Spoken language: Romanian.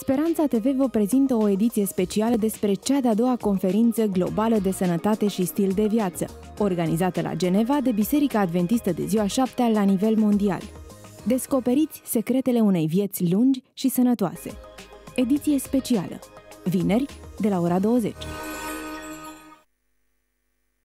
Speranța TV vă prezintă o ediție specială despre cea de-a doua conferință globală de sănătate și stil de viață, organizată la Geneva de Biserica Adventistă de Ziua 7 la nivel mondial. Descoperiți secretele unei vieți lungi și sănătoase. Ediție specială. Vineri, de la ora 20.